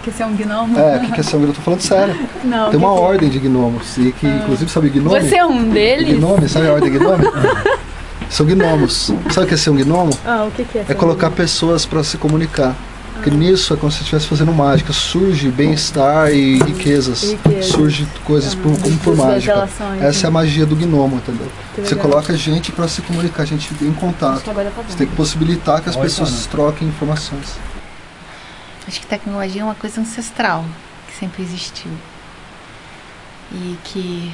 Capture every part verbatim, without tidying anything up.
que ser um gnomo? É, o que é ser um gnomo? Eu tô falando sério. Não, tem uma que ordem de gnomos, e que ah. inclusive sabe gnome? Você é um deles? Gnome, sabe a ordem de gnome? São gnomos. Sabe o que é ser um gnomo? Ah, o que, que é? É colocar pessoas para se comunicar. Porque ah. nisso é como se você estivesse fazendo mágica. Surge bem-estar e riquezas. Riqueza. Surge coisas ah, por, como por mágica. Relações, Essa né? é a magia do gnomo, entendeu? Você coloca gente para se comunicar, a gente em contato. Tá você tem que possibilitar que as Pode pessoas ser, troquem informações. Acho que tecnologia é uma coisa ancestral, que sempre existiu. E que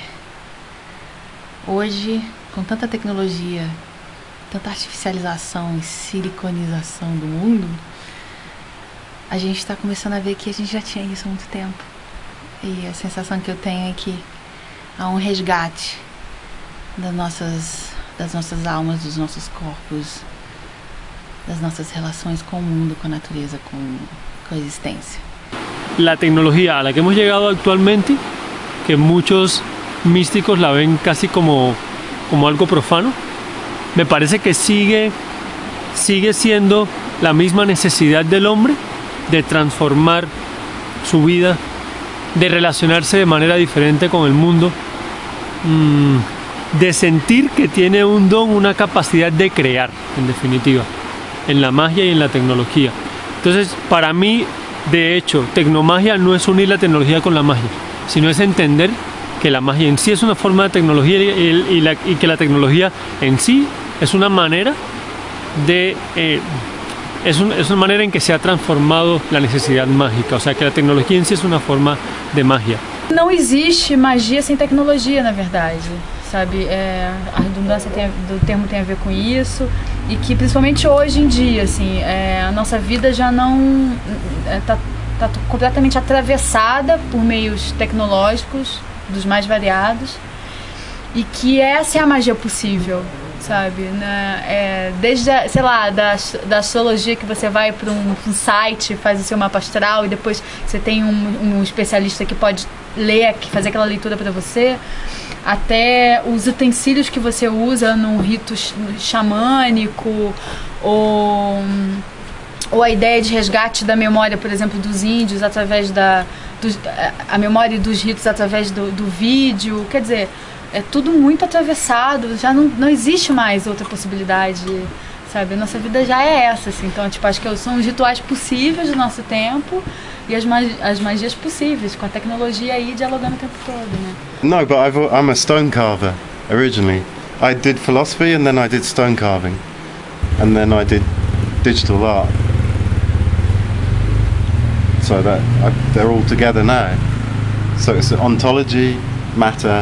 hoje, com tanta tecnologia, tanta artificialização e siliconização do mundo, a gente está começando a ver que a gente já tinha isso há muito tempo. E a sensação que eu tenho é que há um resgate das nossas, das nossas almas, dos nossos corpos, das nossas relações com o mundo, com a natureza, com, com a existência. La tecnología a la que hemos llegado actualmente, que muchos místicos la ven casi como, como algo profano, me parece que sigue, sigue siendo la misma necesidad del hombre de transformar su vida, de relacionarse de manera diferente con el mundo, de sentir que tiene un don, una capacidad de crear, en definitiva, en la magia y en la tecnología. Entonces, para mí, de hecho, tecnomagia no es unir la tecnología con la magia, sino es entender que la magia en sí es una forma de tecnología y, y, la, y que la tecnología en sí es una manera de eh, es, un, es una manera en que se ha transformado la necesidad mágica, o sea que la tecnología en sí es una forma de magia. Não existe magia sem tecnologia, na verdade, sabe? É, a redundância tem, do termo tem a ver com isso, e que principalmente hoje em dia, assim, é, a nossa vida já não está é, tá completamente atravessada por meios tecnológicos dos mais variados, e que essa é a magia possível, sabe? Né? É, desde, a, sei lá, da, da astrologia, que você vai para um, um site, faz o seu mapa astral, e depois você tem um, um especialista que pode ler, fazer aquela leitura para você, até os utensílios que você usa num rito xamânico, ou, ou a ideia de resgate da memória, por exemplo, dos índios, através da dos, a memória dos ritos através do, do vídeo. Quer dizer, é tudo muito atravessado, já não, não existe mais outra possibilidade, sabe? A nossa vida já é essa, assim. Então, tipo, acho que são os rituais possíveis do nosso tempo e as, mag as magias possíveis, com a tecnologia aí dialogando o tempo todo, né? No, but I've, I'm a stone carver originally. I did philosophy and then I did stone carving. And then I did digital art. So that I, they're all together now. So it's ontology, matter,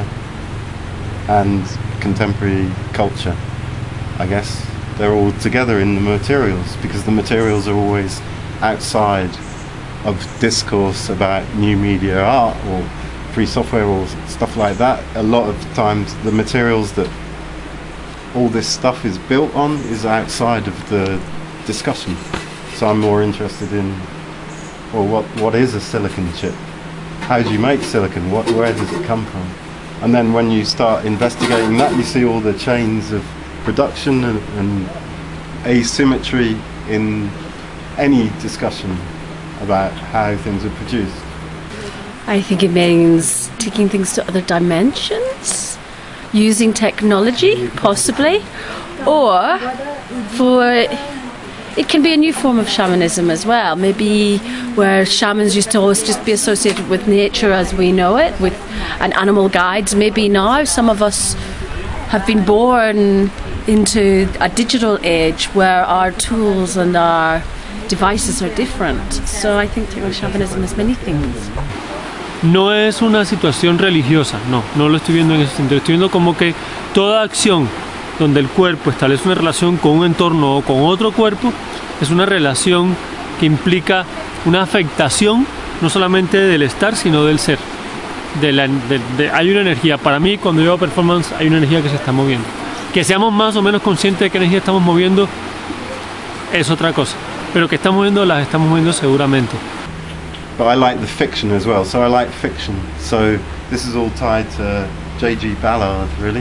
and contemporary culture, I guess. They're all together in the materials, because the materials are always outside of discourse about new media art or free software or stuff like that. A lot of times the materials that all this stuff is built on is outside of the discussion. So I'm more interested in, well, what, what is a silicon chip? How do you make silicon? What, where does it come from? And then when you start investigating that, you see all the chains of production and, and asymmetry in any discussion about how things are produced. I think it means taking things to other dimensions, using technology, possibly, or for it can be a new form of shamanism as well. Maybe where shamans used to always just be associated with nature as we know it, with and animal guides. Maybe now some of us have been born into a digital age where our tools and our devices are different. So I think techno-shamanism is many things. No es una situación religiosa, no, no lo estoy viendo en ese sentido. Estoy viendo como que toda acción donde el cuerpo establece una relación con un entorno o con otro cuerpo es una relación que implica una afectación no solamente del estar, sino del ser. De la, de, de, hay una energía, para mí cuando yo hago performance hay una energía que se está moviendo. Que seamos más o menos conscientes de qué energía estamos moviendo es otra cosa, pero que estamos moviendo las estamos moviendo seguramente. But I like the fiction as well, so I like fiction. So this is all tied to J G Ballard, really.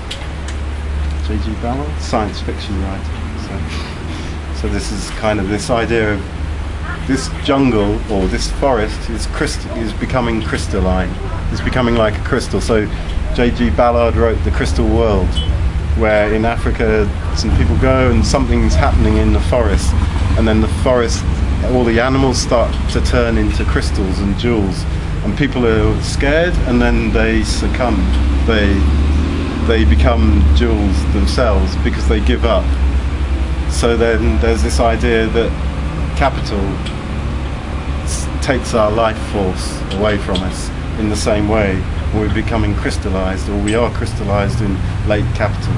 J G Ballard, science fiction writer. So, so this is kind of this idea of this jungle or this forest is crystal is becoming crystalline. It's becoming like a crystal. So J G Ballard wrote The Crystal World, where in Africa some people go and something's happening in the forest, and then the forest, all the animals start to turn into crystals and jewels, and people are scared, and then they succumb. They they become jewels themselves because they give up. So then there's this idea that capital takes our life force away from us in the same way. We're becoming crystallized, or we are crystallized in late capital.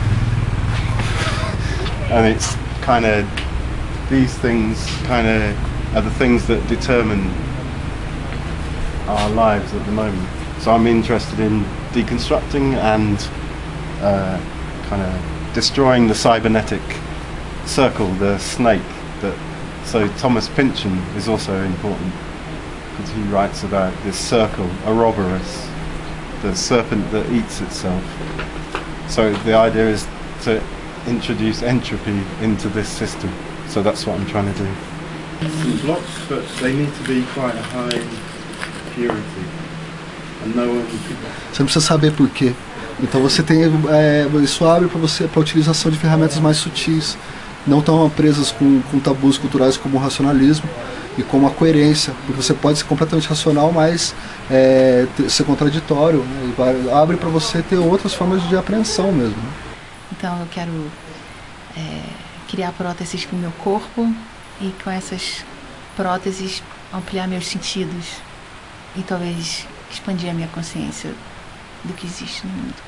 And it's kind of, these things kind of are the things that determine our lives at the moment. So I'm interested in deconstructing and uh, kind of destroying the cybernetic circle, the snake. That so Thomas Pynchon is also important because he writes about this circle, Ouroboros, the serpent that eats itself. So the idea is to introduce entropy into this system. So that's what I'm trying to do. Blocks, but they need to be quite a high purity. And no one. Você não precisa saber por quê. Então você tem é, isso abre para você para a utilização de ferramentas mais sutis, não tão presas com, com tabus culturais como o racionalismo e como a coerência, porque você pode ser completamente racional, mas é, ter, ser contraditório, né? E abre para você ter outras formas de apreensão mesmo. Né? Então eu quero é, criar próteses para o meu corpo e com essas próteses ampliar meus sentidos e talvez expandir a minha consciência do que existe no mundo.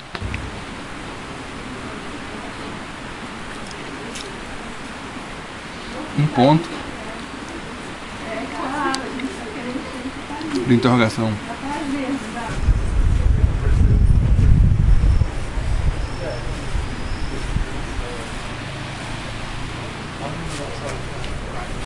Um ponto de interrogação.